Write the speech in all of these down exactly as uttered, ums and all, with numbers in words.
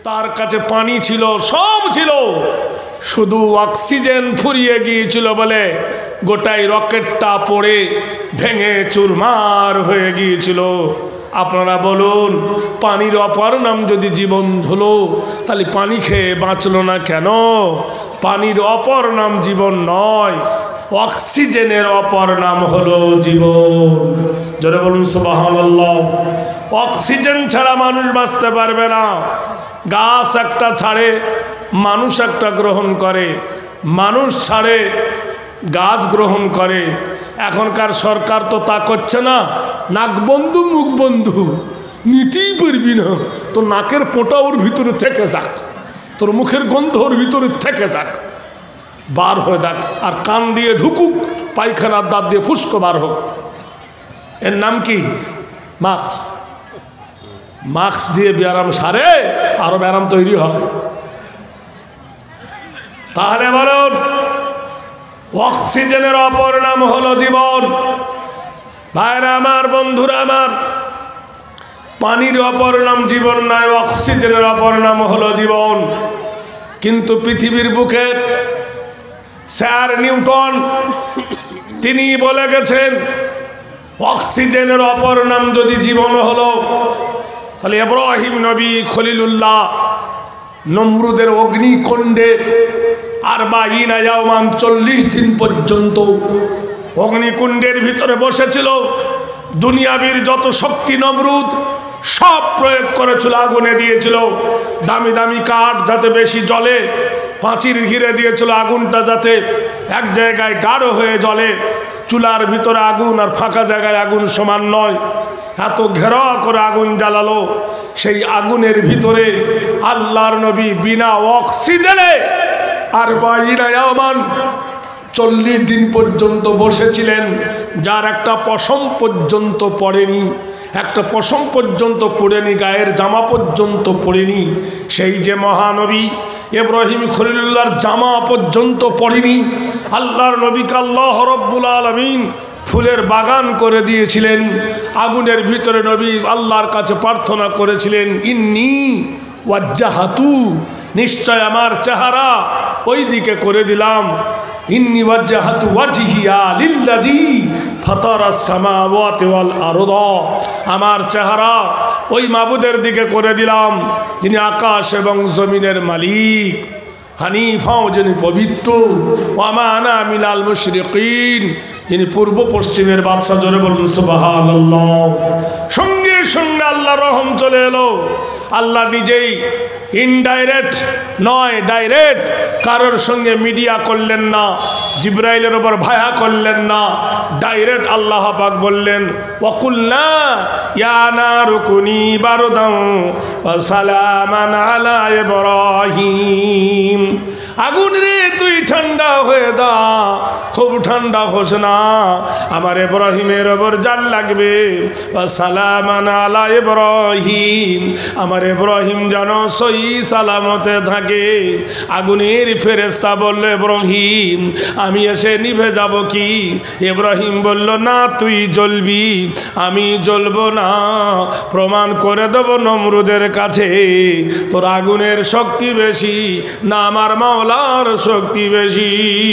তার কাছে পানি ছিল, সব ছিল, শুধু অক্সিজেন ফুরিয়ে গিয়েছিল বলে গোটাই রকেটটা পড়ে ভেঙে চুরমার হয়ে গিয়েছিল। আপনারা বলুন, পানির অপর নাম যদি জীবন হলো, তাহলে পানি খেয়ে বাঁচলো না কেন? পানির অপর নাম জীবন নয়, অক্সিজেনের অপর নাম হলো জীবন। জোরে বলুন সুবহানাল্লাহ। অক্সিজেন ছাড়া মানুষ বাঁচতে পারবে না। গাছ একটা ছাড়ে, মানুষ একটা গ্রহণ করে, মানুষ ছাড়ে, গাছ গ্রহণ করে। এখনকার সরকার তো তা করছে না, নাক বন্ধু মুখ বন্ধু, নিতেই পারবি না, তোর নাকের পোঁটা ওর ভিতরে থেকে যাক, তোর মুখের গন্ধ ওর ভিতরে থেকে যাক, বার হয়ে যাক, আর কান দিয়ে ঢুকুক, পায়খানার দাঁত দিয়ে ফুসকো বার হোক। এর নাম কি? মাস্ক। মাস্ক দিয়ে ব্যায়াম সারে, আরো ব্যায়াম তৈরি হয়। তাহলে বলুন, অক্সিজেনের অপর নাম হলো জীবন। ভাইরা আমার, বন্ধুরা আমার, পানির অপর নাম জীবন নয়, অক্সিজেনের অপর নাম হলো জীবন। কিন্তু পৃথিবীর বুকে স্যার নিউটন তিনি বলে গেছেন, অক্সিজেনের অপর নাম যদি জীবন হলো, তাহলে ইব্রাহিম নবী খলিলুল্লাহ নমরুদের অগ্নিকুণ্ডে আর বাইনা ইয়াওমান চল্লিশ দিন পর্যন্ত অগ্নিকুণ্ডের ভিতরে বসেছিল। দুনিয়াবির যত শক্তি নমরুদ সব প্রয়োগ করেছিল, আগুনে দিয়েছিল। দামি দামি কাঠ যাতে বেশি জ্বলে, পাঁচির ঘিরে দিয়েছিল আগুনটা যাতে এক জায়গায় গাঢ় হয়ে জ্বলে। চুলার ভিতরে আগুন আর ফাঁকা জায়গায় আগুন সমান নয়, এত ঘেরা করে আগুন জ্বালালো। সেই আগুনের ভিতরে আল্লাহর নবী বিনা অক্সিজেনে আর বাইনা ইয়াওমান চল্লিশ দিন পর্যন্ত বসেছিলেন, যার একটা পশম পর্যন্ত পড়েনি, একটা পশম পর্যন্ত পড়েনি, গায়ের জামা পর্যন্ত পড়েনি। সেই যে মহানবী ইব্রাহিম খলিলুল্লাহর জামা পর্যন্ত পড়েনি। আল্লাহর নবীকে আল্লাহ রাব্বুল আলামিন ফুলের বাগান করে দিয়েছিলেন। আগুনের ভিতরে নবী আল্লাহর কাছে প্রার্থনা করেছিলেন, ইন্নী ওয়াজ্জাহাতু, নিশ্চয় আমার চেহারা ওই দিকে করে দিলাম, ইন্নী ওয়াজ্জাহাতু ওয়াজহিয়া লিল্লাযী ফাতারাস সামাওয়াতি ওয়াল আরদ, আমার চেহারা ওই মাবুদের দিকে করে দিলাম যিনি আকাশ এবং জমিনের মালিক, হানিফাও যিনি পবিত্র, ওয়া মা আনা মিনাল মুশরিকিন, যিনি পূর্ব পশ্চিমের বাদশা। জোরে বলুন সুবহানাল্লাহ। সঙ্গে সঙ্গে আল্লাহর রহম চলে এলো। আল্লাহ নিজেই ইনডাইরেক্ট নয়, ডাইরেক্ট, কারোর সঙ্গে মিডিয়া করলেন না, জিব্রাইলের ওপর ভায়া করলেন না, ডাইরেক্ট আল্লাহ পাক বললেন, ওয়াকুলনা ইয়া নারু কুনি বারদান ওয়া সালামান আলা ইব্রাহিম, আগুন রে তুই ঠান্ডা হয়ে দা, খুব ঠান্ডা হোস না, আমার ইব্রাহিমের ওপর জান লাগবে। ওয়া সালামান আলা ইব্রাহিম, আমার ইব্রাহিম যেন সহি সালামতে থাকে। আগুনের ফেরেশতা বলল, ইব্রাহিম আমি এসে নিভে যাব কি? ইব্রাহিম বলল, না তুই জ্বলবি, আমি জ্বলবো না, প্রমাণ করে দেব নমরুদের কাছে তোর আগুনের শক্তি বেশি না আমার মাওলার শক্তি বেশি।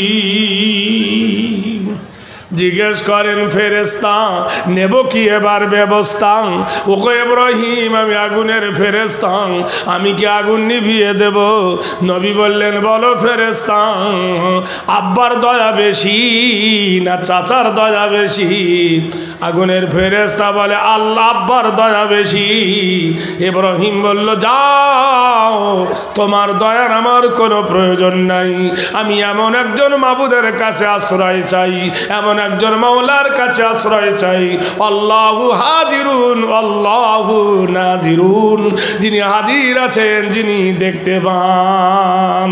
জিজ্ঞেস করেন ফেরেশতা, নেব কি এবার ব্যবস্থা? ওগো ইব্রাহিম আমি আগুনের ফেরেশতা, আমি কি আগুন নিভিয়ে দেব? নবী বললেন, বলো ফেরেশতা, আব্বার দয়া বেশি না চাচার দয়া বেশি? আগুনের ফেরেশতা বলে, আল্লাহ আব্বার দয়া বেশি। ইব্রাহিম বলল, যাও, তোমার দয়ার আমার কোনো প্রয়োজন নাই, আমি এমন একজন মাবুদের কাছে আশ্রয় চাই, এমন একজন মাওলার কাছে আশ্রয় চাই, আল্লাহু হাজিরুন আল্লাহু নাজিরুন, যিনি হাজির আছেন, যিনি দেখতে পান।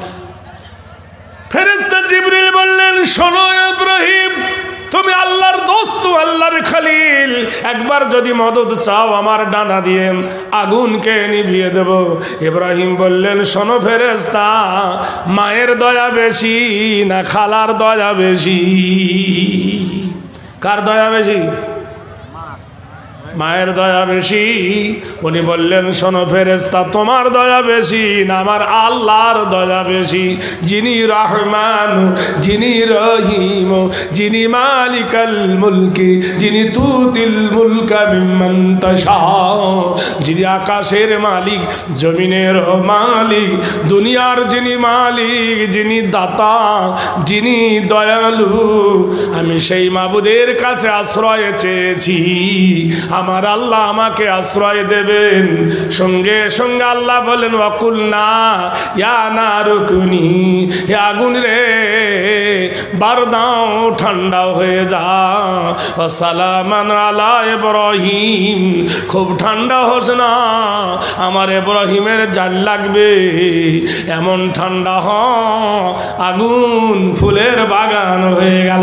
ফেরেশতা জিবরিল বললেন, শোনো ইব্রাহিম, তুমি আল্লাহর দোস্ত, আল্লাহর খলিল, একবার যদি মদদ চাও আমার ডানা দিয়ে আগুনকে নিভিয়ে দেব। ইব্রাহিম বললেন, শোনো ফেরেশতা, মায়ের দয়া বেশি না খালার দয়া বেশি? কার দয়া বেশি? মায়ের দয়া বেশি। উনি বললেন, শোনো ফেরেশতা, তোমার দয়া বেশি না আমার আল্লাহর দয়া বেশি। যিনি রহমান, যিনি রহিম, যিনি মালিকাল মুলকি, যিনি তুতিল মুলকা মিম্মান তাশা, যিনি আকাশের মালিক, জমিনের মালিক, দুনিয়ার যিনি মালিক, যিনি দাতা, যিনি দয়ালু, আমি সেই মাবুদের কাছে আশ্রয় চেয়েছি, আমার আল্লাহ আমাকে আশ্রয় দেবেন। সঙ্গে সঙ্গে আল্লাহ বলেন, ওয়াকুলনা ইয়া নারুকুনি, হে আগুন রে বারদাও, ঠান্ডাও হয়ে যা, সালামান আলা ইব্রাহিম, খুব ঠান্ডা হোস না, আমার ইব্রাহিমের জান লাগবে, এমন ঠান্ডা হ আগুন ফুলের বাগান হয়ে গেল।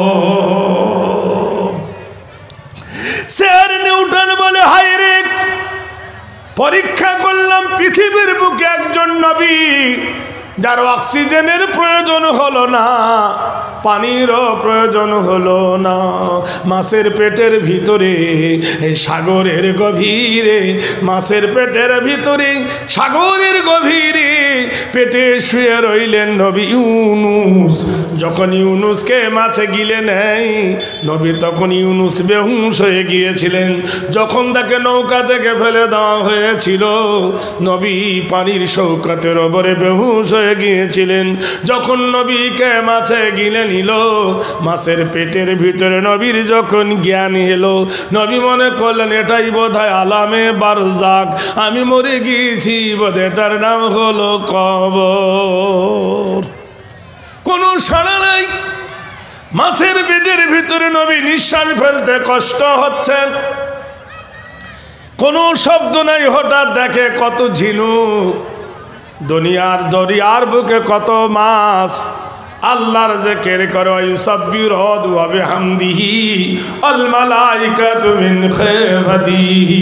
স্যার নিউটন বলে, হায় রে, পরীক্ষা করলাম পৃথিবীর বুকে একজন নবী যার অক্সিজেনের প্রয়োজন হলো না, পানিরও প্রয়োজন হলো না, মাছের পেটের ভিতরে, সাগরের গভীরে, মাছের পেটের ভিতরে, সাগরের গভীরে পেটে শুয়ে রইলেন নবী ইউনুস। যখন ইউনুসকে মাছে গিলে নেয়, নবী তখন ইউনুস বেহুশ হয়ে গিয়েছিলেন। যখন তাকে নৌকা থেকে ফেলে দেওয়া হয়েছিল, নবী পানির শৌকতের ওপরে বেহুশ হয়ে গিয়েছিলেন। যখন নবীকে মাছে গিলে নিল, মাছের পেটের ভিতরে নবীর যখন জ্ঞান এলো, নবী মনে করলেন এটাই বোধহয় আলামে বারজাক, আমি মরে গিয়েছি বোধ, এটার নাম হলো কবর। কোনো সাড়া নাই, মাছের পেটের ভিতরে নবী নিঃশ্বাস ফেলতে কষ্ট হচ্ছে, কোনো শব্দ নাই। হঠাৎ দেখে কত ঝিনুক, দুনিয়ার দরিয়ার বুকে কত মাছ, আল্লাহর জিকির করো, ইউসাব্বিহু ওয়া বিহামদিহি আল মালাইকাতু মিন খিফাতিহি।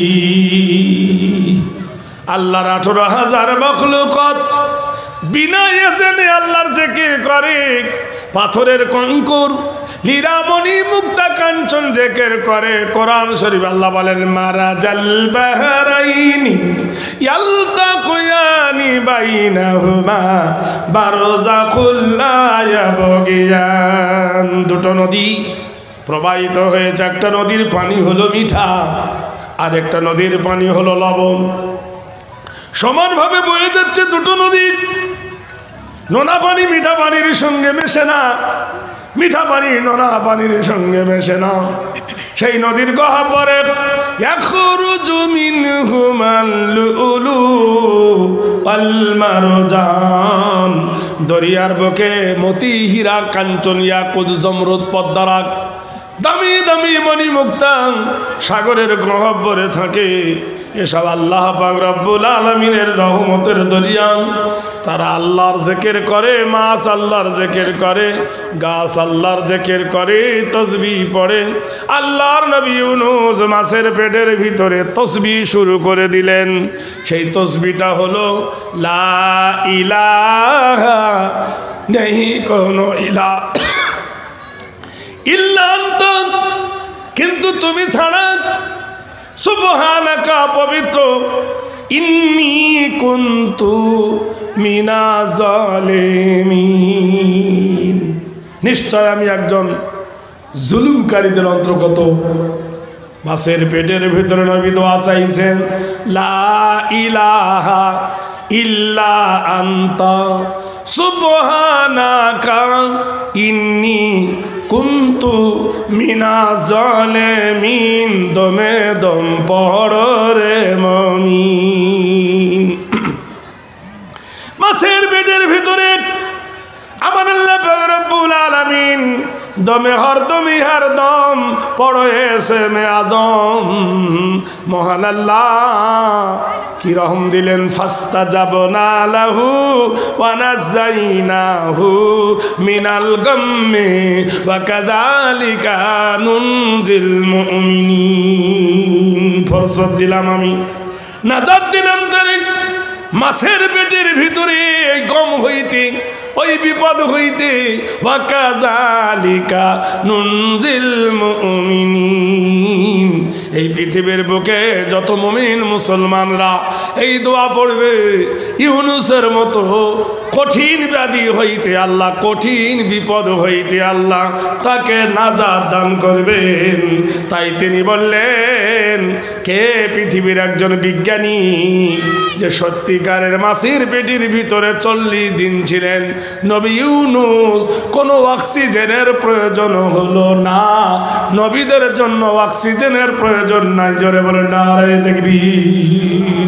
আল্লাহর আঠারো হাজার মাখলুকাত বিনা ইজনে আল্লাহর জিকির করে। পাথরের কঙ্কর, লীরামণি, মুক্তা কাঞ্চন জিকির করে। কোরআন শরীফ আল্লাহ বলেন, মারাজাল বাহরাইনি ইয়ালতাকুয়ানি বাইনাহুমা বারযাখুল লা ইয়াবগিয়ান। দুটো নদী প্রবাহিত হয়েছে, একটা নদীর পানি হলো মিঠা, আর একটা নদীর পানি হলো লবণ। সমানভাবে বয়ে যাচ্ছে দুটো নদী। নোনা পানি মিঠা পানির সঙ্গে মেশে না, মিঠা পানি নোনা পানির সঙ্গে মেশে না। সেই নদীর গহ্বরে ইয়াখরুজু মিনহুমাল লুলু ওয়াল মারজান, দরিয়ার বুকে মতি, হীরা, কাঞ্চন, ইয়াকুত, জমরুদ, পদ্মা, দামি দামি মণি মুক্তা সাগরের গহ্বরে থাকে। এসব আল্লাহ পাক রব্বুল আলামিনের রহমতের দরিয়া। তারা আল্লাহর জিকির করে, মাছ আল্লাহর জিকির করে, গাছ আল্লাহর জিকির করে, তাসবিহ পড়ে। আল্লাহর নবী ইউনুস মাছের পেটের ভিতরে তাসবিহ শুরু করে দিলেন। সেই তাসবিহটা হলো লা ইলাহা, নেই কোনো ইলাহ ইল্লা আনতা, কিন্তু তুমি ছাড়া, সুবহানাকা, পবিত্র, ইন্নী কুনতু মিনাজ জালিমিন, নিশ্চয় আমি একজন জুলুমকারীদের অন্তর্গত। মাছের পেটের ভিতরে নবী দোয়া চাইছেন, লা ইলাহা ইল্লা আনতা সুবহানাকা ইন্নী কুনতু মিনাজ জালিমিন। দমে দম পড় রে মুমিন। মাছের পেটের ভিতরে আমার আল্লাহ পাক রব্বুল আলামিন দমে হরদমি হরদম পড়ো এসে মে আজম। মহান আল্লাহ কি রহম দিলেন, ফাস্তাজাবনা লাহু ওয়া নাযাইনাহু মিনাল গাম্মি ওয়া কাযালিকা নুনজিল মুমিনিন। ফরসত দিলাম আমি, নাজাত দিলাম তারে মাছের পেটের ভিতরে এই গম হইতে, ওই বিপদ হইতে। ওয়া কাযালিকা নুনজিল মুমিনিন, এই পৃথিবীর বুকে যত মুমিন মুসলমানরা এই দোয়া পড়বে, ইউনুসের মতো কঠিন ব্যাধি হইতে আল্লাহ, কঠিন বিপদ হইতে আল্লাহ তাকে নাজাত দান করবেন। তাই তিনি বললেন, কে পৃথিবীর একজন বিজ্ঞানী যে সত্যিকারের মাছির পেটির ভিতরে চল্লিশ দিন ছিলেন? নবী ইউনুস। কোনো অক্সিজেনের প্রয়োজন হলো না, নবীদের জন্য অক্সিজেনের প্রয়োজন নাই। জোরে বলেন নারায়ে তাকবীর।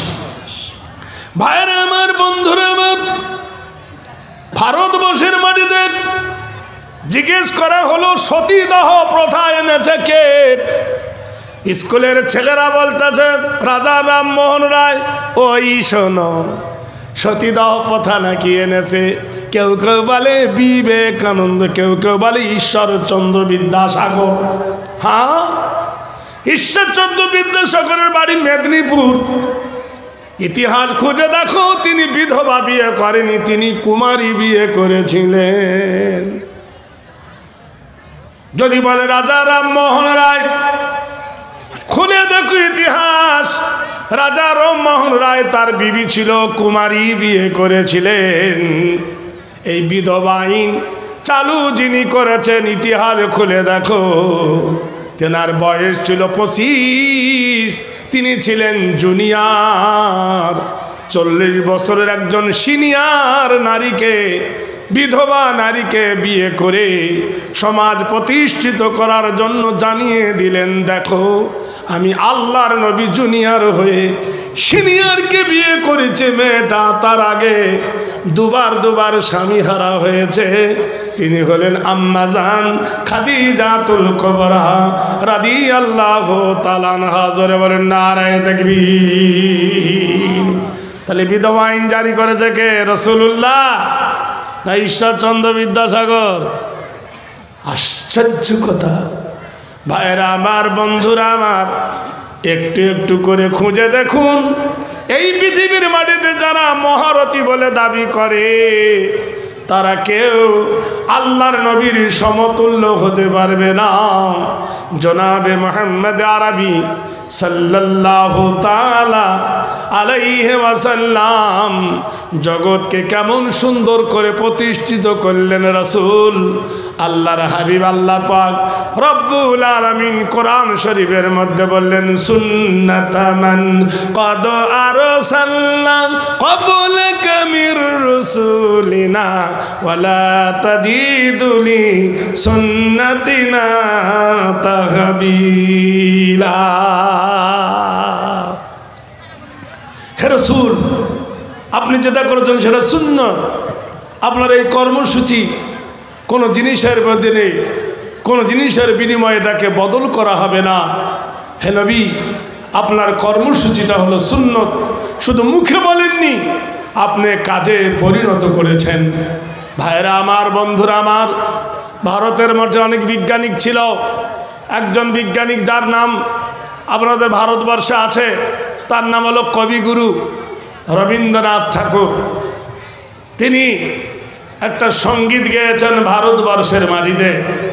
ভাইরা আমার, বন্ধুরা আমার, ভারতবর্ষের মাটিতে জিজ্ঞেস করা হলো সতীদাহ প্রথা এনেছে কে? স্কুলের ছেলেরা বলতেছে রাজা রামমোহন রায়। ওই শোনো, সতীদাহ প্রথা নাকি এনেছে? কেউ কেউ বলে বিবেকানন্দ, কেউ কেউ বলে ঈশ্বরচন্দ্র বিদ্যাসাগর। হ্যাঁ, ঈশ্বরচন্দ্র বিদ্যাসাগরের বাড়ি মেদিনীপুর। ইতিহাস খুঁজে দেখো, তিনি বিধবা বিয়ে করেনি, তিনি কুমারী বিয়ে করেছিলেন। যদি বলে রাজা রামমোহন রায়, খুলে দেখো ইতিহাস, রাজা রামমোহন রায় তার বিবি ছিল, কুমারী বিয়ে করেছিলেন। এই বিধবা আইন চালু যিনি করেছেন, ইতিহাস খুলে দেখো, তেনার বয়স ছিল পঁচিশ, তিনি ছিলেন জুনিয়র। চল্লিশ বছরের একজন সিনিয়র নারীকে, বিধবা নারীকে বিয়ে করে সমাজ প্রতিষ্ঠিত করার জন্য জানিয়ে দিলেন, দেখো আমি আল্লাহর নবী জুনিয়র হয়ে সিনিয়রকে বিয়ে করেছে মেয়েটা। তার আগে দুবার দুবার স্বামী হারা হয়েছে। তিনি হলেন আম্মা জান খাদিজাতুল কুবরা রাদিয়াল্লাহু তাআলা আনহা। জোরে বলেন নারায়ে তাকবীর। তাহলে বিধবা আইন জারি করেছে কে? রাসূলুল্লাহ না ঈশ্বরচন্দ্র বিদ্যাসাগর? আশ্চর্য কথা। ভাইরা আমার, বন্ধুরা আমার, একটু একটু করে খুঁজে দেখুন, এই পৃথিবীর মাটিতে যারা মহারথী বলে দাবি করে, তারা কেউ আল্লাহর নবীর সমতুল্য হতে পারবে না। জনাবে মুহাম্মদ আরবি সাল্লাল্লাহু তাআলা আলাইহি ওয়াসাল্লাম জগৎকে কেমন সুন্দর করে প্রতিষ্ঠিত করলেন রাসূল। আল্লাহর হাবিব আল্লাহ পাক রব্বুল আলামিন কোরআন শরীফের মধ্যে বললেন, সুন্নাতামান কদ আরসালনা ক্বাবলাকা মির রাসূলিনা ওয়ালা তাজিদুলি সুন্নাতিনা তাহবিলা। হে রাসূল, আপনি যেটা করেছেন সেটা সুন্নাত। আপনার এই কর্মসূচি কোনো জিনিসের মধ্যে নেই, কোনো জিনিসের বিনিময়ে এটাকে বদল করা হবে না। হে নবী, আপনার কর্মসূচিটা হলো সুন্নত। শুধু মুখে বলেননি, আপনি কাজে পরিণত করেছেন। ভাইরা আমার, বন্ধুরা আমার, ভারতের মধ্যে অনেক বিজ্ঞানিক ছিল। একজন বিজ্ঞানিক যার নাম আপনাদের ভারতবর্ষে আছে, তার নাম হলো কবিগুরু রবীন্দ্রনাথ ঠাকুর। তিনি একটা সঙ্গীত গেয়েছেন ভারতবর্ষের মাটিতে।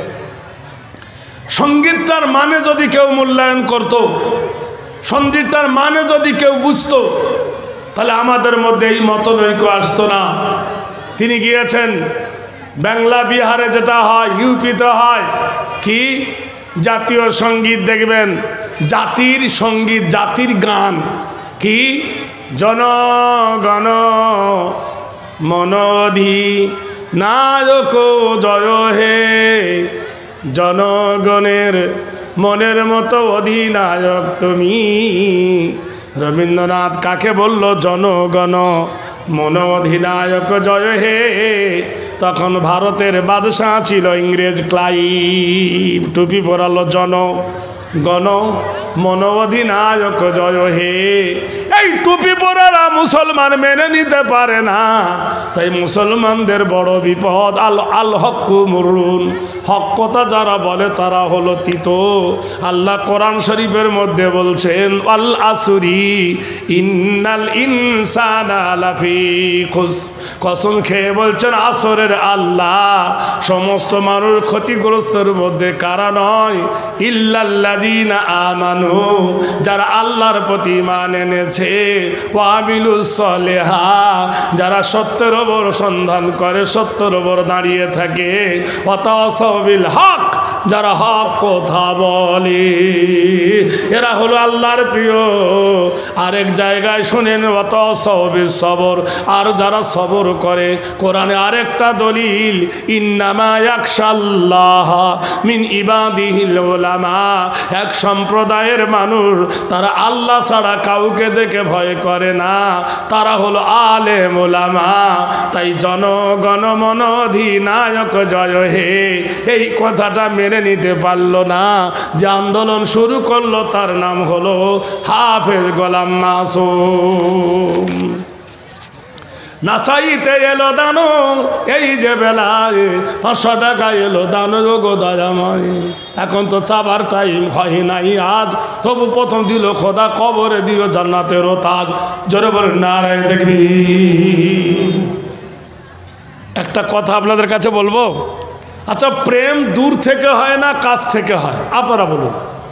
সঙ্গীতটার মানে যদি কেউ মূল্যায়ন করত, সঙ্গীতটার মানে যদি কেউ বুঝত, তাহলে আমাদের মধ্যে এই মতনৈক্য আসতো না। তিনি গিয়েছেন বাংলা বিহারে যেটা হয়, ইউপিতে হয় কি জাতীয় সঙ্গীত, দেখবেন জাতির সঙ্গীত, জাতির গান কি জনগণ মনধি নায়ক জয় হে, জনগণের মনের মতো অধিনায়ক তুমি। রবীন্দ্রনাথ কাকে বলল? জনগণ মন অধিনায়ক জয় হে। তখন ভারতের বাদশাহ ছিল ইংরেজ ক্লাইভ। টুপি পরালো জনগণ মন অধিনায়ক জয় হে। এই এই টুপি পরেরা মুসলমান মেনে নিতে পারে না, তাই মুসলমানদের বড় বিপদ। আল আল হক্কু মুরুন, হক কথা যারা বলে তারা হলো তিতো। আল্লাহ কোরআন শরীফের মধ্যে বলছেন আল আসরি ইন্নাল ইনসানা লাফি খুস, কসম খেয়ে বলছেন আসরের আল্লাহ সমস্ত মানুষ ক্ষতিগ্রস্তের মধ্যে কারা নয়, ইল্লাল্লাযীনা আমানু, যারা আল্লাহর প্রতি ঈমান এনেছে, ওয়া আমিলুস সলিহাত, যারা সত্যের উপর সন্ধান করে, সত্যের উপর দাঁড়িয়ে থাকে, ওয়া তাওয়াসাউ বিল হক, যারা হক কথা বলে, এরা হলো আল্লাহর প্রিয়। আরেক জায়গায় শুনেন ওয়া তাওয়াসাউ বিস সবর, আর যারা সবর করে। কোরআনে আরেকটা দলিল ইন্নামা ইয়াখশাল্লাহ মিন ইবাদিহিল উলামা, এক সম্প্রদায়ের মানুষ তারা আল্লাহ ছাড়া কাউকে দেখে ভয় করে না, তারা হলো আলেম উলামা। তাই জনগণ মন অধিনায়ক জয় হে, এই কথাটা মেনে নিতে পারলো না, যে আন্দোলন শুরু করলো তার নাম হলো হাফেজ গোলাম মাসুম। নাচাইতে এলো দানো এই যে বেলায়, পাঁচশো টাকা এলো দানো গো দয়াময়। এখন তো চাবার টাইম হয় নাই আজ, তবু প্রথম দিল খোদা, কবরে দিও জান্নাতেরও তাজ। জোরে বলেন নারায়ে তাকবীর। একটা কথা আপনাদের কাছে বলবো, আচ্ছা প্রেম দূর থেকে হয় না কাছ থেকে হয়? আপনারা বলুন,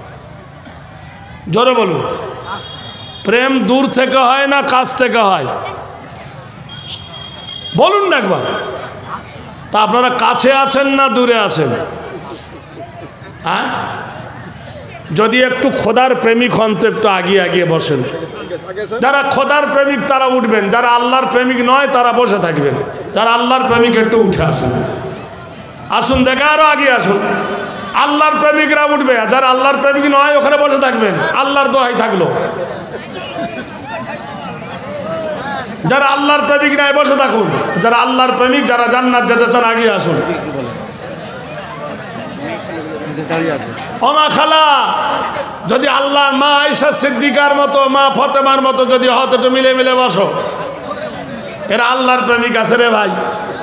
জোরে বলুন। প্রেম দূর থেকে হয় না কাছ থেকে হয়? বলুন না একবার। তা আপনারা কাছে আছেন না দূরে আছেন? হ্যাঁ, যদি একটু খোদার প্রেমিক হন তো একটু আগিয়ে আগিয়ে বসেন। যারা খোদার প্রেমিক তারা উঠবেন, যারা আল্লাহর প্রেমিক নয় তারা বসে থাকবেন। যারা আল্লাহর প্রেমিক একটু উঠে আসুন, আসুন দেখে আরো আগে আসুন। আল্লাহর প্রেমিকরা উঠবে, যারা আল্লাহর প্রেমিক নয় ওখানে বসে থাকবেন। আল্লাহর দোহাই থাকলো, যারা আল্লাহর প্রেমিক নাই বসে থাকুন। যারা আল্লাহর প্রেমিক, যারা জান্নাত যেতে চান আগে আসুন। ওমা খালা, যদি আল্লাহ মা আয়েশা সিদ্দিকার মতো, মা ফাতেমার মতো যদি হত একটু মিলে মিলে বসো। এরা আল্লাহর প্রেমিক আছে রে ভাই।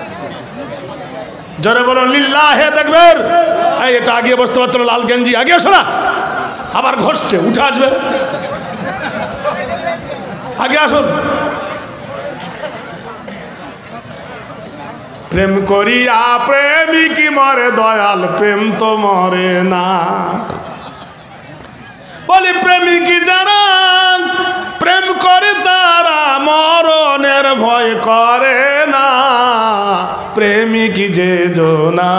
জোরে বলুন লিল্লাহে তাকবীর। এই এটা আগে বসতে পারছো না, লাল গেঞ্জি আগে আসো না, আবার ঘষছে, উঠে আসবে, আগে আসুন। প্রেম করিয়া প্রেমিক মরে দয়াল, প্রেম তো মরে না। বলি প্রেমিক যারা প্রেম করে তারা মরণের ভয় করে না। প্রেমিক যে জোনা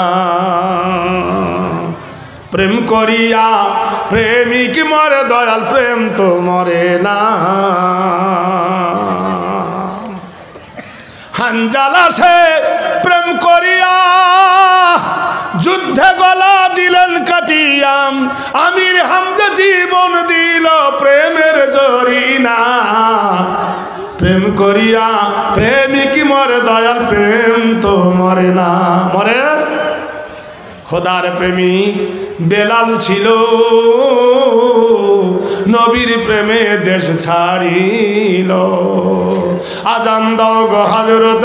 প্রেম করিয়া প্রেমিক মরে দয়াল, প্রেম তো মরে না। হানজালা সে প্রেম করিয়া যুদ্ধে গলা দিলেন কাটিয়া, আমির হামজা জীবন দিল প্রেমের জরিনা। প্রেম করিয়া প্রেমিক মরে দয়াল, প্রেম তো মরে না। মরে খোদার প্রেমিক বেলাল ছিল, নবীর প্রেমে দেশ ছাড়িল। আজান দাও গো হযরত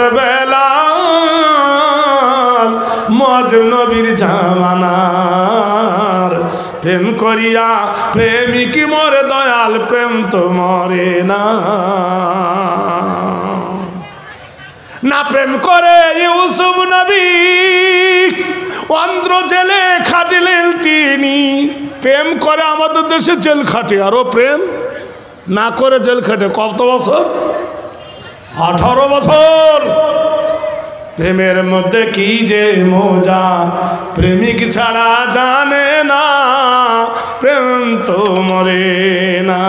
বেলাল, মুয়াজ্জিন নবীর জামানার। প্রেম করিয়া প্রেমিক মরে দয়াল, প্রেম তো মরে না। না প্রেম করে ইউসুফ নবী অন্ধ্র জেলে খাটিলেন তিনি। প্রেম করে আমাদের দেশে জেল খাটে, আরো প্রেম না করে জেল খাটে কত বছর? আঠারো বছর। প্রেমের মধ্যে কি যে মজা, প্রেমিক ছাড়া জানে না, প্রেম তো মরে না।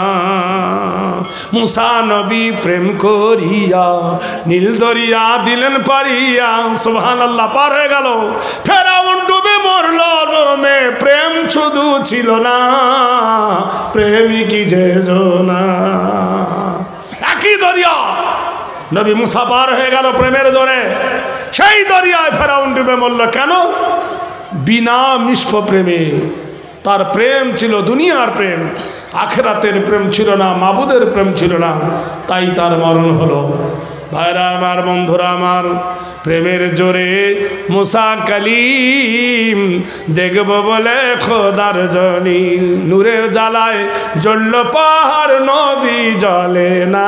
মুসা নবী প্রেম করিয়া নীল দরিয়া দিলেন পারিয়া, সুবহানাল্লাহ, পার হয়ে গেল। ফেরাউন ডুবে মরল রোমে, প্রেম শুধু ছিল না, প্রেমিকই যে জোনা। একই দরিয়া নবী মুসা পার হয়ে গেল প্রেমের জোরে, সেই দরিয়ায় ফেরাউন ডুবে মরল। কেন? বিনা মিশ্র প্রেমে। তার প্রেম ছিল দুনিয়ার প্রেম, আখেরাতের প্রেম ছিল না, মাবুদের প্রেম ছিল না, তাই তার মরণ হলো। ভাইরা আমার, বন্ধুরা আমার, প্রেমের জোরে মুসা কালিম দেখব বলে খোদার জলিল, নূরের জ্বালায় জ্বলল পাহাড়, নবী জ্বলে না।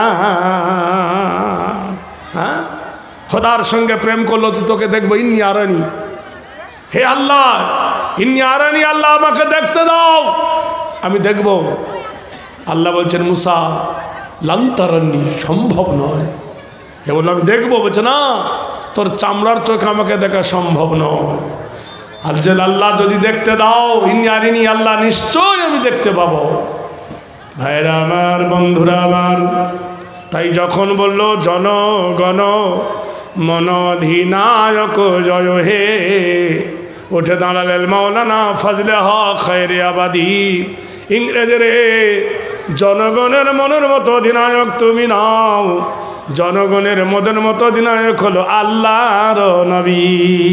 হ্যাঁ, খোদার সঙ্গে প্রেম করলো তো তোকে দেখবো ইন্নি আরানি, হে আল্লাহ ইন্নি আরানি, আল্লাহ আমাকে দেখতে দাও, আমি দেখব। আল্লাহ বলছেন মুসা লান্তারানি, সম্ভব নয়। এ বললো আমি দেখবো, বলছে না তোর চামড়ার চোখে আমাকে দেখা সম্ভব নয়। আর যে আল্লাহ যদি দেখতে দাও ইন্নি আরিনি, আল্লাহ নিশ্চয় আমি দেখতে পাবো। ভাইরা আমার, বন্ধুরা আমার, তাই যখন বলল জনগণ মন অধিনায়ক জয় হে, উঠে দাঁড়ালেন মাওলানা ফজলে হক খায়রে আবাদী। ইংরেজের জনগণের মনের মতো অধিনায়ক তুমি নাও, জনগণের মনের মতো অধিনায়ক হলো আল্লাহর নবী।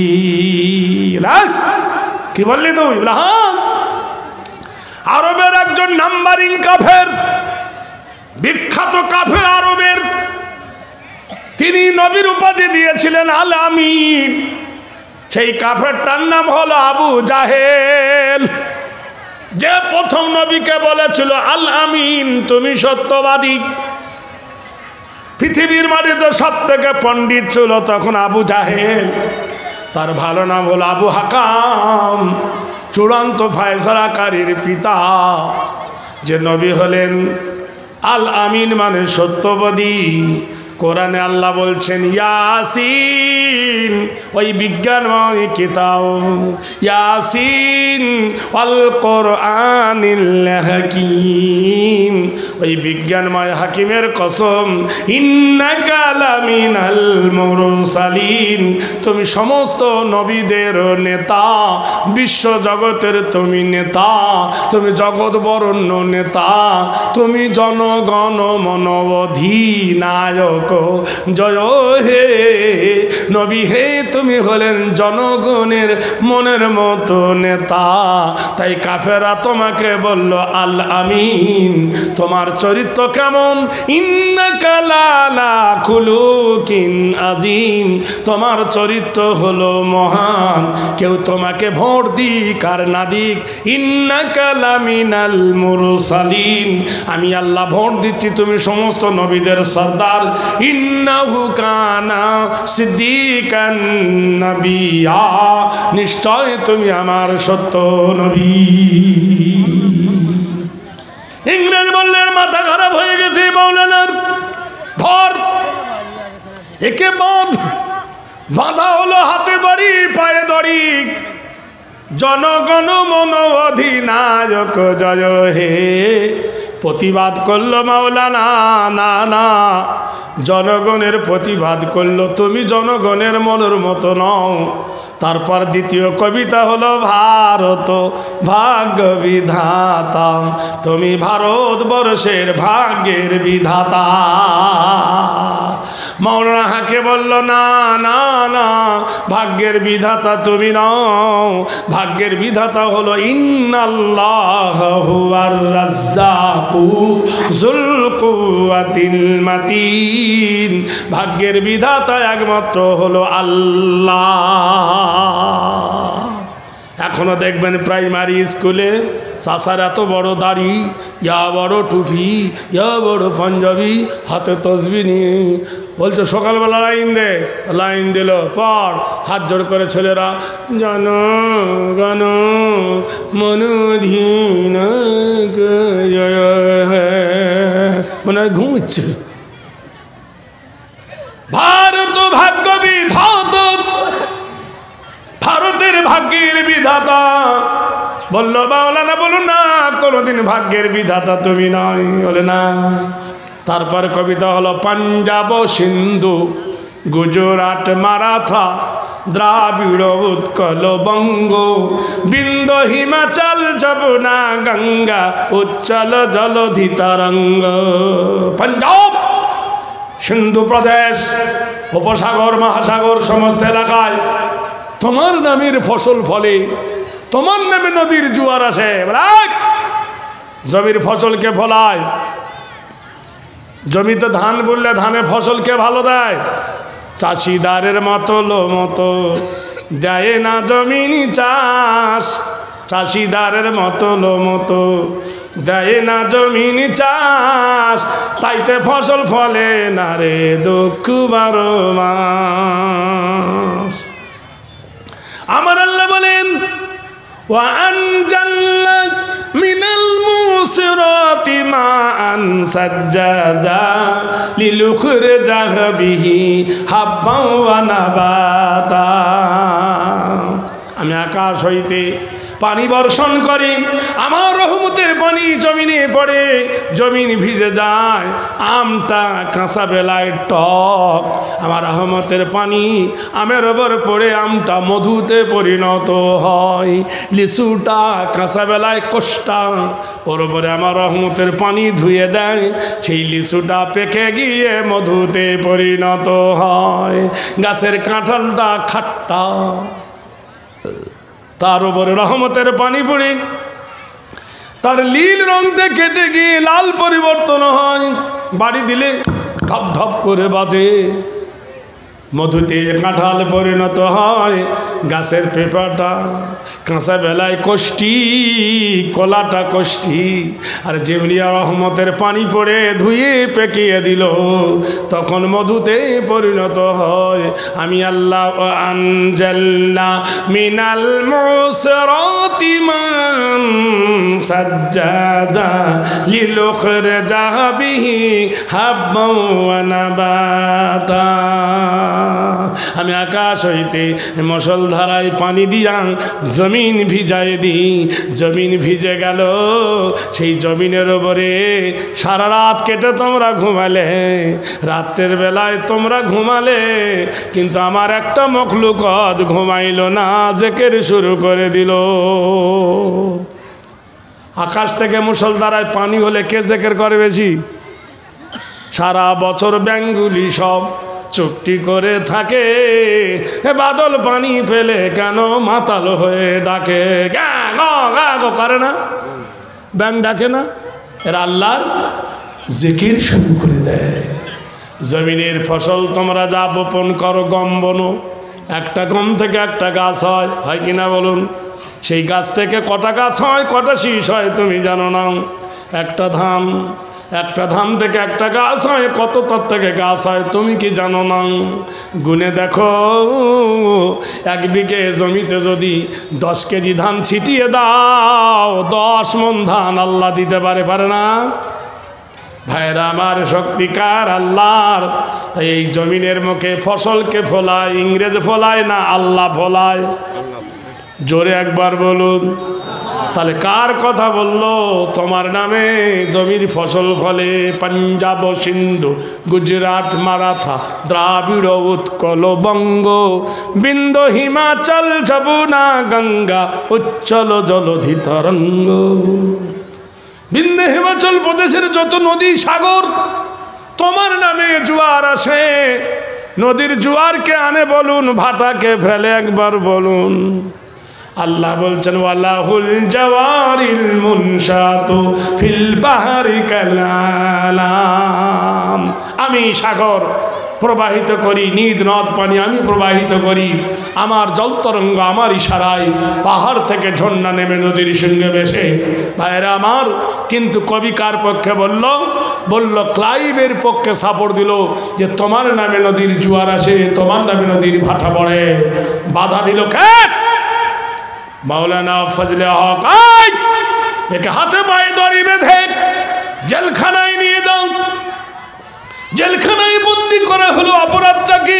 কি বললি তুই? হ্যাঁ, আরবের একজন নাম্বারিং কাফের, বিখ্যাত কাফের আরবের, তিনি নবীর উপাধি দিয়েছিলেন আল আমিন। সেই কাফেরটার নাম হলো আবু জাহেল, যে প্রথম নবীকে বলেছিল আল আমিন তুমি সত্যবাদী। পৃথিবীর মাটিতে সব থেকে পণ্ডিত ছিল তখন আবু জাহেল, তার ভালো নাম হলো আবু হাকাম, চূড়ান্ত ফায়সালাকারীর পিতা। যে নবী হলেন আল আমিন মানে সত্যবাদী। কোরআনে আল্লাহ বলছেন ইয়াসিন, ওই বিজ্ঞানময় কিতাব, ইয়াসিন আল কোরআনিল হাকিম, ওই বিজ্ঞানময় হাকিমের কসম, ইন্নাকা লামিনাল মুরসালিন, তুমি সমস্ত নবীদের নেতা, বিশ্ব জগতের তুমি নেতা, তুমি জগৎ বরণ্য নেতা, তুমি জনগণ মন অধিনায়ক জয় হে নবী হে, তুমি হলেন জনগণের মনের মতো নেতা। তাই কাফেরা তোমাকে বলল আল আমিন, তোমার চরিত্র কেমন? ইন্নাকা লালা খুলুকিন আযীম, তোমার চরিত্র হলো মহান, কেউ তোমাকে ভোট দিক আর না দিক। ইন্নাকা লামিনাল মুরসালিন, আমি আল্লাহ ভোট দিচ্ছি তুমি সমস্ত নবীদের সর্দার। ইন্নাহু কানা সিদ্দিকান নবিয়্যা, নিশ্চয় তুমি আমার সত্য নবী। ইংরেজ বললেন মাথা খারাপ হয়ে গেছে মাওলানার, ধর একে বাঁধ। বাঁধা হলো হাতে দড়ি পায়ে দড়ি, জনগণ মন অধিনায়ক জয় হে। প্রতিবাদ করলো মাওলানা, না না, জনগণের প্রতিবাদ করলো, তুমি জনগণের মনের মতো নও। তারপর দ্বিতীয় কবিতা হলো ভারত ভাগ্য বিধাতা, তুমি ভারতবর্ষের ভাগ্যের বিধাতা। মাওলানা হাকে বলল না না না, ভাগ্যের বিধাতা তুমি নও, ভাগ্যের বিধাতা হলো ইন্নাল্লাহু হুয়ার রাজ্জাকু যুল কুওয়াতিল মাতিন, ভাগ্যের বিধাতা একমাত্র হলো আল্লাহ। এখনো দেখবেন প্রাইমারি স্কুলে চাষার এত বড় দাড়ি, ইয়া বড় টুপি, ইয়া বড় পাঞ্জাবি, হাতে তসবি নিয়ে বলছে সকালবেলা লাইন দে, লাইন দিল, পড়, হাত জোড় করে ছেলেরা জন গণ মনোধিনায়ক জয় হে, মনে হয় ঘুমোচ্ছে। ভারত ভাগ্য বিধাতা, ভারতের ভাগ্যের বিধাতা। বলল মাওলানা বলুন না, কোনদিন ভাগ্যের বিধাতা তুমি নয়। বলে না। তারপর কবিতা হলো পাঞ্জাব সিন্ধু গুজরাট মারাঠা দ্রাবিড় উৎকল বঙ্গ বিন্দ হিমাচল যমুনা গঙ্গা উচ্চল জলধি তরঙ্গ। পাঞ্জাব সিন্ধু প্রদেশ, উপসাগর মহাসাগর সমস্ত এলাকায় তোমার নামের ফসল ফলে, তোমার নামে নদীর জোয়ার আসে। জমির ফসলকে ফলায়। জমিতে ধান বললে ধানে ফসলকে ভালো দেয়। চাষিদারের মতলো মতো দেয় না জমিন চাষ, চাষিদারের মতলো মতো দেয় না জমিন চাষ, তাইতে ফসল ফলে না রে দুঃখ বারো মাস। আমার আল্লাহ বলেন وأنزلنا من المعصرات ماء ثجاجا لنخرج به حبا ونباتا। আমি আকাশ হইতে পানি বর্ষণ করি, আমার রহমতের পানি জমিনে পড়ে, জমিন ভিজে যায়, আমটা কাঁচা বেলায় টক, আমার রহমতের পানি আমের ওপর পড়ে আমটা মধুতে পরিণত হয়। লিচুটা কাঁচা বেলায় কোষ্টা, ওর ওপরে আমার রহমতের পানি ধুয়ে দেয়, সেই লিচুটা পেকে গিয়ে মধুতে পরিণত হয়। গাছের কাঁঠালটা খাট্টা, তার উপরে রহমতের পানি পড়ে তার নীল রংটা কেটে গিয়ে লাল পরিবর্তন হয়, বাড়ি দিলে ধপ ধপ করে বাজে, মধুতে কাঁঠাল পরিণত হয়। গাছের পেঁপাটা কাঁচা বেলায় কষ্টি, কলাটা কষ্টি, আর যেমনি রহমতের পানি পড়ে ধুয়ে পেকিয়ে দিল তখন মধুতে পরিণত হয়। আমি আল্লাহ আনজালনা মিনাল মুসরাতি মান সাজ্জাজা লিনুখরিজা বিহি হাব্বান ওয়া নাবাতা। আমি আকাশ হইতে মুষলধারায় পানি দিয়া জমিন ভিজাই দিই, জমিন ভিজে গেল, সেই জমিনের উপরে সারা রাত কেটে তোমরা ঘুমালে, রাত্রের বেলায় তোমরা ঘুমালে, কিন্তু আমার একটা মখলুকত ঘুমাইল না, জিকির শুরু করে দিল। আকাশ থেকে মুষলধারায় পানি হলে কে জিকির করে বেশি? সারা বছর ব্যাঙগুলি সব চুপটি করে থাকে, বাদল পানি ফেলে কেন মাতাল হয়ে ডাকে, গা গো গা গো করে না, ব্যাঙ ডাকে না, এর আল্লাহর জিকির শুরু করে দেয়। জমিনের ফসল তোমরা যা বপন করো, গম বনো, একটা গম থেকে একটা গাছ হয়, হয় কিনা বলুন? সেই গাছ থেকে কটা গাছ হয়, কটা শীষ হয় তুমি জানো না? একটা ধান, একটা ধান থেকে একটা গাছ হয়, কত তার থেকে গাছ হয় তুমি কি জানো না? গুনে দেখো, এক বিঘে জমিতে যদি দশ কেজি ধান ছিটিয়ে দাও, দশ মন ধান আল্লাহ দিতে পারে, পারে না? ভাইরা আমার, শক্তিকার আল্লাহর। তাই এই জমিনের মুখে ফসলকে ফলায়, ইংরেজ ফলায় না, আল্লাহ ফলায়। জোরে একবার বলুন। তাহলে কার কথা বললো? তোমার নামে জমির ফসল ফলে। পাঞ্জাব, সিন্ধু, গুজরাট, মারাঠা, দ্রাবিড়, উৎকল, বঙ্গ, বিন্দ, হিমাচল, যমুনা, গঙ্গা, উচ্চল জলধি তরঙ্গ। বিন্দু হিমাচল প্রদেশের যত নদী সাগর, তোমার নামে জোয়ার আসে। নদীর জোয়ারকে আনে বলুন, ভাটাকে ফেলে একবার বলুন। আল্লাহ বলছেন ওয়ালাহুল জাওয়ারিল মুনশাতু ফিল বাহরি কালালাম। আমি সাগর প্রবাহিত করি, নিদ নদ পানি আমি প্রবাহিত করি, আমার জল তরঙ্গ আমার ইশারায় পাহাড় থেকে ঝর্ণা নেমে নদীর সঙ্গে মেশে। ভাইরা আমার, কিন্তু কবি কার পক্ষে বলল? বলল ক্লাইভের পক্ষে সাপোর্ট দিল, যে তোমার নামে নদীর জোয়ার আসে, তোমার নামে নদীর ভাটা পড়ে। বাধা দিল কে? মাওলানা ফজলে হক। একে হাতে পায়ে দড়ি বেঁধে জেলখানায় নিয়ে দাও। জেলখানায় বন্দি করা হলো। অপরাধটা কি?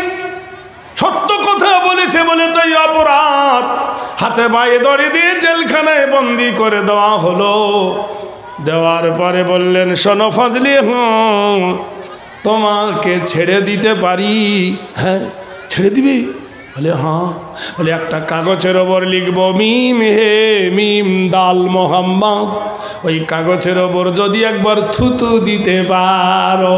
সত্য কথা বলেছে বলে তাই অপরাধ। হাতে পায়ে দড়ি দিয়ে জেলখানায় বন্দি করে দেওয়া হলো। দেওয়ার পরে বললেন, শোনো ফজলি, হ্যাঁ তোমাকে ছেড়ে দিতে পারি। হ্যাঁ ছেড়ে দিবি? বলে হ্যাঁ। বলে একটা কাগজের ওপর লিখবো মিম হে মিম দাল মোহাম্মদ। ওই কাগজের ওপর যদি একবার থুতু দিতে পারো।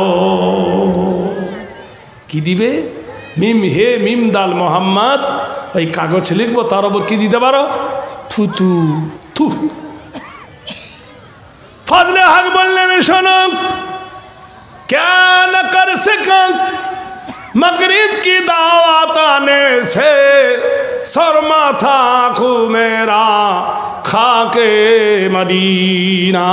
কি দিবে? মিম হে মিম দাল মোহাম্মদ। ওই কাগজ লিখবো, তার ওপর কি দিতে পারো? থুতু। থু ফজলে হক বললেন শোনো, क्या न कर सका मगरिब की दावत आने से शर्मा था खू मेरा खाके मदीना।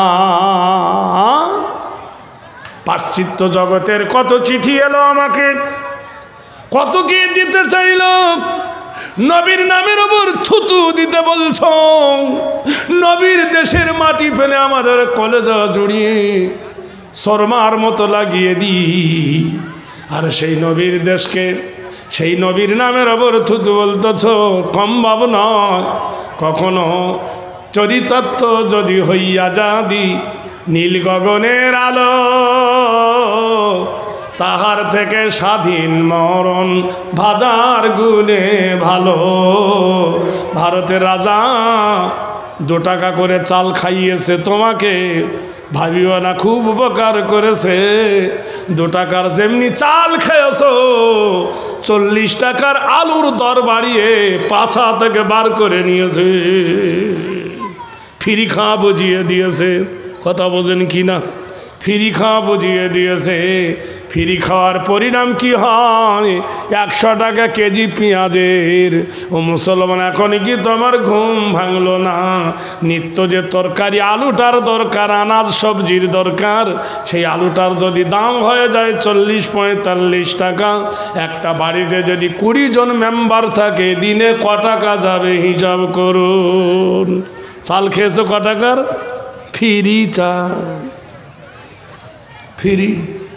পাশ্চাত্য জগতের কত চিঠি এলো আমাকে, কত কি দিতে চাইলো, নবীর নামের উপর থুতু দিতে বলছো, নবীর দেশের মাটি ফেলে আমাদের কলেজা জড়িয়ে শর্মার মতো লাগিয়ে দি, আর সেই নবীর দেশকে সেই নবীর নামের ওপর থুতু বলতেছ, কম ভাব নয়। কখনো চরিতার্থ যদি হইয়া যাদি নীল গগনের আলো, তাহার থেকে স্বাধীন মরণ ভাজার গুণে ভালো। ভারতের রাজা দু টাকা করে চাল খাইয়েছে তোমাকে, ভাবিও না খুব উপকার করেছে। দু টাকার যেমনি চাল খেয়েছ, চল্লিশ টাকার আলুর দর বাড়িয়ে পাছা থেকে বার করে নিয়েছে, ফ্রি খাওয়া বুঝিয়ে দিয়েছে। কথা বোঝেন কি না? ফ্রি খাওয়া বুঝিয়ে দিয়েছে। ফ্রি খাওয়ার পরিণাম কি হয়? একশো টাকা কেজি পেঁয়াজের। ও মুসলমান, এখন কি তোমার ঘুম ভাঙলো না? নিত্য যে তরকারি আলুটার দরকার, আনাজ সবজির দরকার, সেই আলুটার যদি দাম হয়ে যায় চল্লিশ পঁয়তাল্লিশ টাকা, একটা বাড়িতে যদি কুড়ি জন মেম্বার থাকে, দিনে ক টাকা যাবে হিসাব করুন। চাল খেয়েছো ক টাকার? ফ্রি চাল, ফ্রি।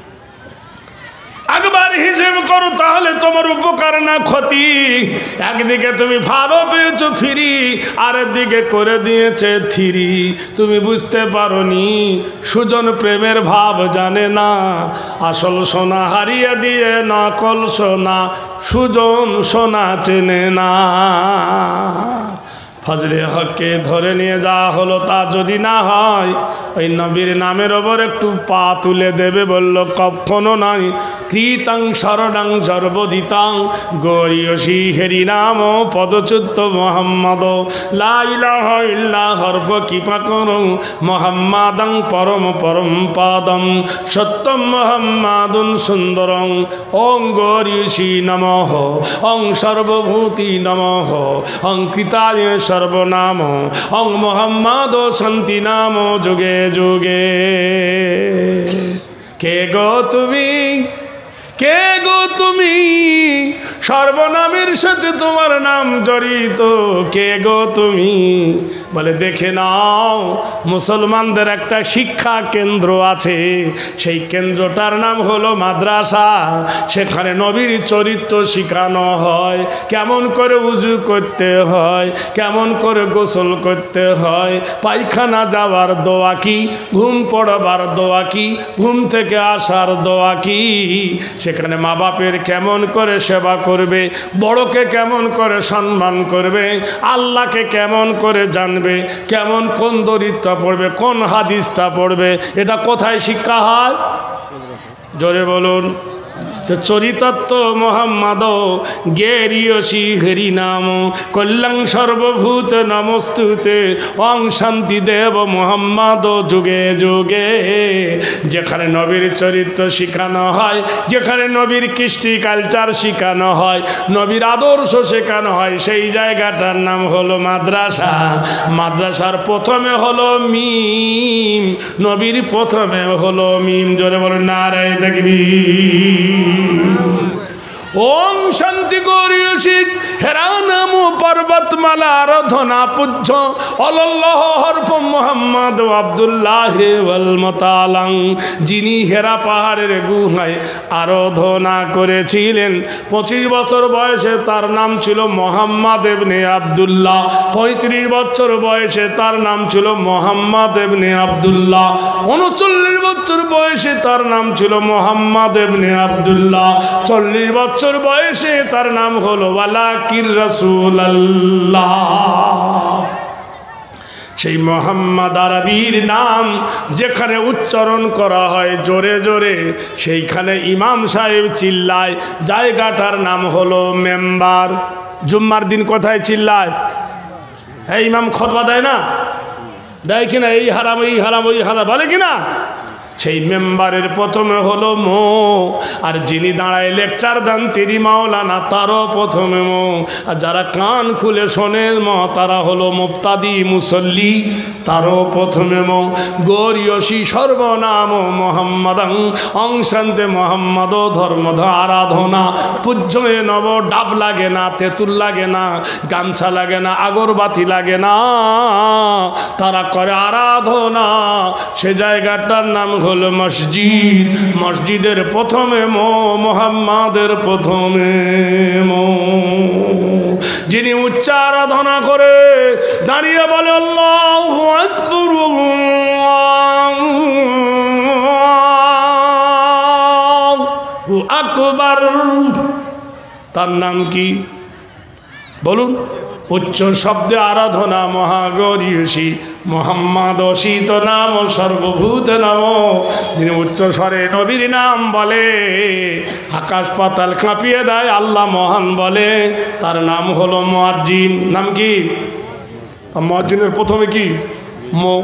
একবার হিসেব করো তাহলে তোমার উপকার না ক্ষতি। একদিকে তুমি ভালো পেয়েছো ফ্রি, আর একদিকে করে দিয়েছে থ্রি। তুমি বুঝতে পারোনি, সুজন প্রেমের ভাব জানে না, আসল সোনা হারিয়ে দিয়ে নকল সোনা সুজন সোনা চেনে না। ফজলে হককে ধরে নিয়ে যাওয়া হলো, তা যদি না হয় ওই নবীর নামের ওপর একটু পা তুলে দেবে, বলল কখনো নাই। কৃতাং শরণাং সর্বদিতাং গরিয়সী হেরি নাম পদচ্যুত মোহাম্মদ লা ইলাহা ইল্লা হরফ কৃপা করং মোহাম্মদাং পরম পরম পাদম সত্যম মোহাম্মদুন সুন্দরং ওং গরিয়সী নমঃ ওং সর্বভূতি নমঃ ওং কৃতায় সর্বনাম ওং মোহাম্মদ শান্তি নাম যুগে যুগে। কে গো তুমি, কে গো তুমি, সর্বনামের সাথে তোমার নাম জড়িত, কে গো তুমি? বলে দেখে নাও, মুসলমানদের একটা শিক্ষা কেন্দ্র আছে, সেই কেন্দ্রটার নাম হলো মাদ্রাসা। সেখানে নবীর চরিত্র শেখানো হয়, কেমন করে উজু করতে হয়, কেমন করে গোসল করতে হয়, পায়খানা যাওয়ার দোয়া কি, ঘুম পড়বার দোয়া কি, ঘুম থেকে আসার দোয়া কি, সেখানে মা বাপের কেমন করে সেবা করবে, বড়কে কেমন করে সম্মান করবে, আল্লাহকে কেমন করে জানবে, কেমন কোন দরিদ্রতা পড়বে, কোন হাদিসটা পড়বে, এটা কোথায় শিক্ষা হয়? জোরে বলুন। তো চরিতার্থ মোহাম্মদ গেরিয়সী হরি নাম কল্যাণ সর্বভূত নমস্তুতে অং শান্তি দেব মোহাম্মদ যুগে যুগে। যেখানে নবীর চরিত্র শেখানো হয়, যেখানে নবীর কৃষ্টি কালচার শেখানো হয়, নবীর আদর্শ শেখানো হয়, সেই জায়গাটার নাম হলো মাদ্রাসা। মাদ্রাসার প্রথমে হলো মিম, নবীর প্রথমে হলো মিম। জোরে বলুন নারায়ে তাকবীর। ওম শান্তি গরিয়সী হেরা নাম পর্বতমালা আরাধনা পূজ্য অল্লাহ হরফ মোহাম্মদ আব্দুল্লাহ ওয়াল মতালাং। যিনি হেরা পাহাড়ের গুহায় আরাধনা করেছিলেন, পঁচিশ বছর বয়সে তার নাম ছিল মোহাম্মদ ইবনে আব্দুল্লাহ। পঁয়ত্রিশ বছর বয়সে তার নাম ছিল মোহাম্মদ ইবনে আব্দুল্লাহ। উনচল্লিশ বছর বয়সে তার নাম ছিল মোহাম্মদ ইবনে আব্দুল্লাহ। চল্লিশ বছর বয়সে তার নাম হলো ওয়ালাকির রাসূলুল্লাহ। সেই মোহাম্মদ আরবির নাম যেখানে উচ্চারণ করা হয় জোরে জোরে, সেইখানে ইমাম সাহেব চিল্লায়। জায়গাটার নাম হলো মেম্বার। জুম্মার দিন কোথায় চিল্লায়? এই ইমাম খুতবা দেয় না, দেয় কিনা, এই হারাম এই হারাম ওই হারাম বলে কিনা? সেই মেম্বারের প্রথমে হলো মো, আর যিনি দাঁড়ায় লেকচার দেন তিনি মাওলানা, তারও প্রথমে মো। আর যারা কান খুলে শোনে মো তারা হলো মুফতাদি মুসল্লি, তারও প্রথমে মো। গরিয়সী সর্বনাম মোহাম্মদং অংশান্তে মোহাম্মদ ধর্মধ আরাধনা। পূজ্যে নব, ডাব লাগে না, তেঁতুল লাগে না, গামছা লাগে না, আগরবাতি লাগে না, তারা করে আরাধনা। সে জায়গাটার নাম হলো মসজিদ। মসজিদের প্রথমে মো, মোহাম্মদের প্রথমে মো। যিনি উচ্চ আরাধনা করে দাঁড়িয়ে বলে আল্লাহু আকবার, আল্লাহু আকবার, তার নাম কি বলুন? উচ্চ শব্দে আরাধনা মহাগরিয়সী মোহাম্মদ অসিত নাম সর্বভূত নাম। যিনি উচ্চ স্বরে নবীর নাম বলে আকাশ পাতাল কাঁপিয়ে দেয়, আল্লাহ মহান বলে, তার নাম হলো মুয়াজ্জিন। নাম কি? মুয়াজ্জিনের প্রথমে কি? মো।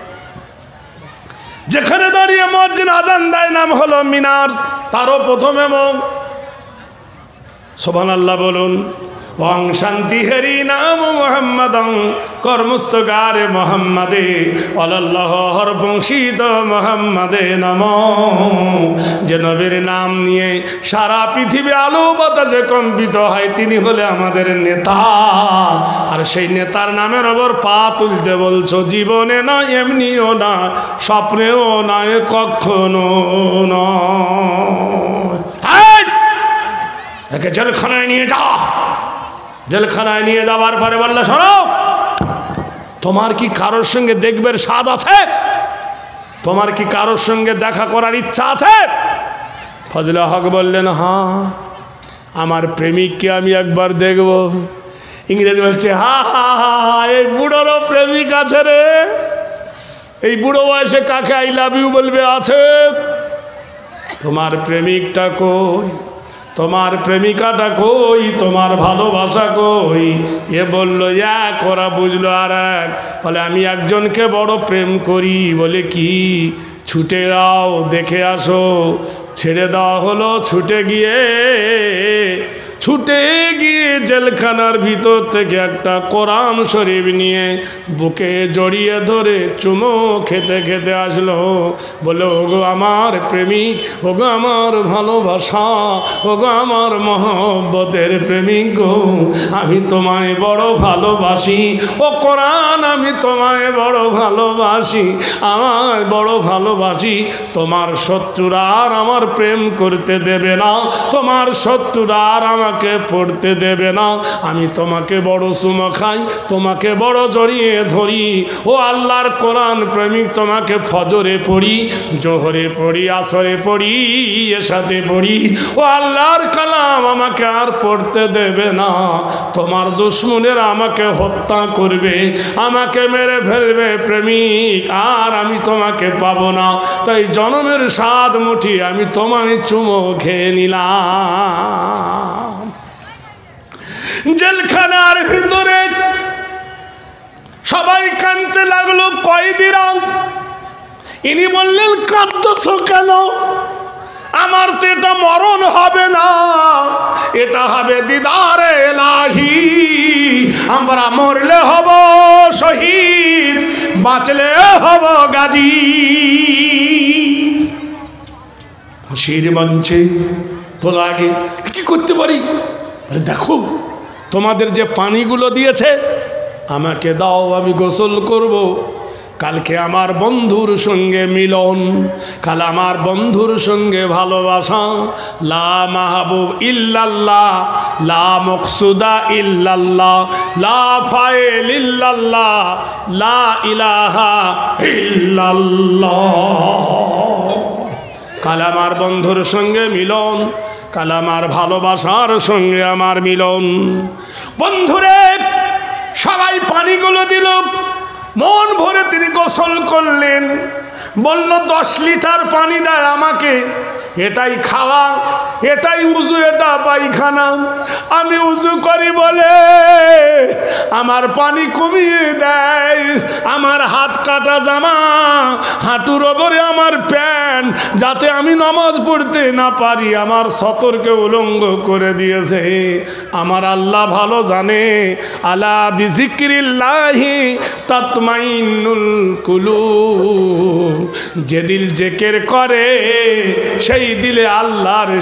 যেখানে দাঁড়িয়ে মুয়াজ্জিন আজান দেয় নাম হলো মিনার, তারও প্রথমে মো। সুবহানাল্লাহ বলুন। ওং শান্তি হরি নাম মোহাম্মদং কর্মস্তগারে মোহাম্মদে অল্লাহর বংশীত মোহাম্মদে নম। যে নবীর নাম নিয়ে সারা পৃথিবী আলো বাতাসে কম্পিত হয়, তিনি হলে আমাদের নেতা। আর সেই নেতার নামের ওপর পা তুলতে বলছো, জীবনে না, এমনিও না, স্বপ্নেও নয়, কখনো নয়। একে জেলখানায় নিয়ে যা। জেলখানায় নিয়ে যাওয়ার পরে বললে, শোনো, তোমার কি কারোর সঙ্গে দেখবার স্বাদ আছে? তোমার কি কারোর সঙ্গে দেখা করার ইচ্ছা আছে? ফজলে হক বললেন, হ্যাঁ, আমার প্রেমিককে আমি একবার দেখব। ইংরেজি বলছে, হা হা হা, এই বুড়োরও প্রেমিক আছে রে। এই বুড়ো বয়সে কাকে আই লাভ ইউ বলবে আছে? তোমার প্রেমিকটা কই? তোমার প্রেমিকাটা কই? তোমার ভালোবাসা কই? এ বললো এক, ওরা বুঝলো আর এক। বলে, আমি একজনকে বড় প্রেম করি। বলে কি? ছুটে যাও, দেখে আসো। ছেড়ে দেওয়া হলো। ছুটে গিয়ে ছুটে গিয়ে জেলখানার ভিতর থেকে একটা কোরআন শরীফ নিয়ে বুকে জড়িয়ে ধরে চুমো খেতে খেতে আসলো। বলে, ওগো আমার প্রেমিক, ওগো আমার ভালোবাসা, ওগো আমার মহব্বতের প্রেমিক গো, আমি তোমায় বড় ভালোবাসি। ও কোরআন, আমি তোমায় বড় ভালোবাসি, আমায় বড় ভালোবাসি। তোমার শত্রুরা আর আমার প্রেম করতে দেবে না, তোমার শত্রুরা আর আমার তোমাকে পড়তে দেবে না। আমি তোমাকে বড় চুমো খাই, তোমাকে বড় জড়িয়ে ধরি। ও আল্লাহর কোরআন প্রেমিক, তোমাকে ফজরে পড়ি, জোহরে পড়ি, আসরে পড়ি, এশাতে পড়ি। ও আল্লাহর কালাম আমাকে আর পড়তে দেবে না। তোমার দুশ্মনেরা আমাকে হত্যা করবে, আমাকে মেরে ফেলবে প্রেমিক, আর আমি তোমাকে পাবো না। তাই জনমের স্বাদ মুঠি আমি তোমায় চুমো খেয়ে নিলাম। জেলখানার ভিতরে সবাই কাঁদতে লাগলো, কয়েদিরা। ইনি বললেন, কাঁদছ কেন? আমার তো এটা মরণ হবে না, এটা হবে দিদারে এলাহি। আমরা মরলে হব শহীদ, বাঁচলে হব গাজী। ফাঁসির মঞ্চে তোলা আগে কি করতে পারি? আরে দেখো, তোমাদের যে পানিগুলো দিয়েছে আমাকে দাও, আমি গোসল করব। কালকে আমার বন্ধুর সঙ্গে মিলন, কাল আমার বন্ধুর সঙ্গে ভালোবাসা। লা মাহবুব ইল্লাল্লাহ, লা মকসুদা ইল্লাল্লাহ, লা ফাইল ইল্লাল্লাহ, লা ইলাহা ইল্লাল্লাহ। কাল আমার বন্ধুর সঙ্গে মিলন, কাল আমার ভালোবাসার সঙ্গে আমার মিলন। বন্ধুরে সবাই পানিগুলো দিল, মন ভরে তিনি গোসল করলেন। বলল, দশ লিটার পানি দেয় আমাকে, এটাই খাওয়া। এটাই উজু, এটা পায়খানা। আমি উজু করি বলে আমার পানি কমিয়ে দেয়, আমার হাত কাটা জামা, হাঁটুর ওপরে আমার প্যান্ট, যাতে আমি নামাজ পড়তে না পারি আমার সতরকে উলঙ্গ করে দিয়েছে। আমার আল্লাহ ভালো জানে, আলা বিজিক্রিল্লাহি তাতমাইন্নুল কুলুব, যে দিল জিকির করে সেই দিলে আল্লাহর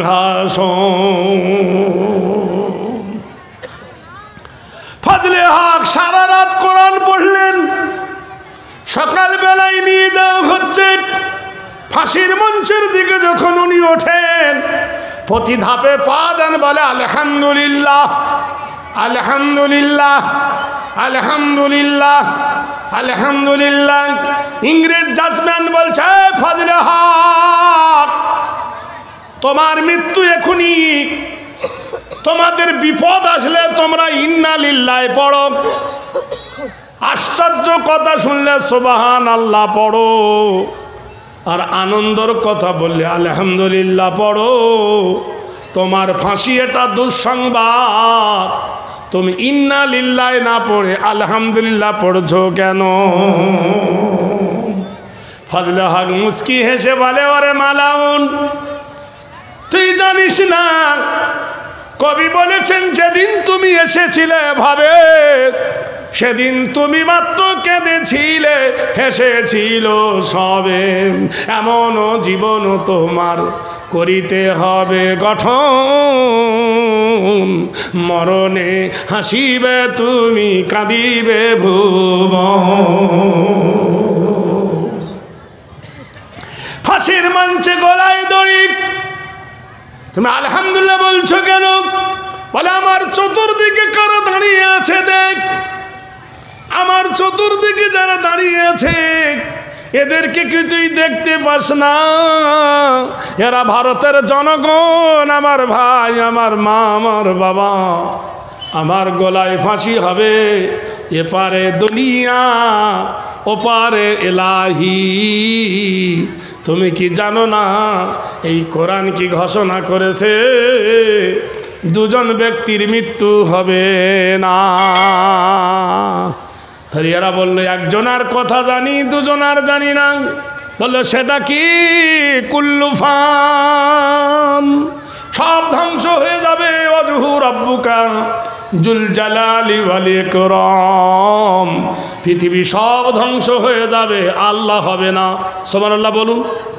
সিংহাসন। ফজলে হক সারা রাত কোরআন পড়লেন, সকাল বেলায় নিয়ে যাওয়া হচ্ছে ফাঁসির মঞ্চের দিকে। যখন উনি ওঠেন, প্রতি ধাপে পা দেন, বলে আলহামদুলিল্লাহ, আলহামদুলিল্লাহ, আলহামদুলিল্লাহ, আলহামদুলিল্লাহ। ইংরেজ জাজমেন্ট বলছে, ফজলে হক তোমার মৃত্যু এখনই, তোমাদের বিপদ আসলে তোমরা ইন্না লিল্লাহ পড়ো, আশ্চর্য কথা শুনলে সুবহান আল্লাহ পড়ো, আর আনন্দর কথা বললে আলহামদুলিল্লাহ পড়ো। তোমার ফাঁসি এটা দুঃসংবাদ, তুমি ইন্না লিল্লাহ না পড়ে আলহামদুলিল্লাহ পড়ছো কেন? ফজলে হক মুস্কি হেসে বলে, ওরে মালাউন, তুই জানিস না, কবি বলেছেন যেদিন তুমি এসেছিলে ভাবে, সেদিন তুমি মাত্র কেঁদেছিলে, হেসেছিল সবে। এমনও জীবন তোমার করিতে হবে গঠন, মরণে হাসিবে তুমি, কাঁদিবে ভুবন। ফাঁসির মঞ্চে গলায় দড়ি, তুমি আলহামদুলিল্লাহ বলছো কেন? বলে আমার চতুর্দিকে কারা দাঁড়িয়ে আছে দেখ, আমার চতুর্দিকে যারা দাঁড়িয়ে আছে এদেরকে কি তুই দেখতে পাস না? এরা ভারতের জনগণ, আমার ভাই, আমার মা, আমার বাবা। আমার গলায় ফাঁসি হবে, এপারে দুনিয়া ওপারে এলাহি। তুমি কি জানো না এই কোরআন কি ঘোষণা করেছে দুজন ব্যক্তির মৃত্যু হবে না? এরা বললো একজনার কথা জানি, দুজনার জানি না। বললো সেটা কি? কুল্লু ফান, সব ধ্বংস হয়ে যাবে। ওয়াজহু রাব্বুকা জুল জালালি ওয়াল ইকরাম, পৃথিবী সব ধ্বংস হয়ে যাবে, আল্লাহ হবে না। সুবহানাল্লাহ বলুন।